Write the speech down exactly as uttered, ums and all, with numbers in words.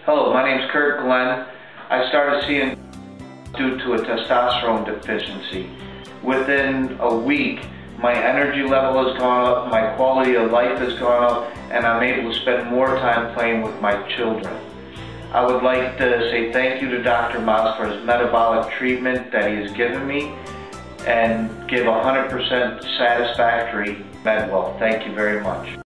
Hello, my name is Kurt Glenn. I started seeing due to a testosterone deficiency. Within a week, my energy level has gone up, my quality of life has gone up, and I'm able to spend more time playing with my children. I would like to say thank you to Doctor Moss for his metabolic treatment that he has given me and give one hundred percent satisfactory MedWell. Thank you very much.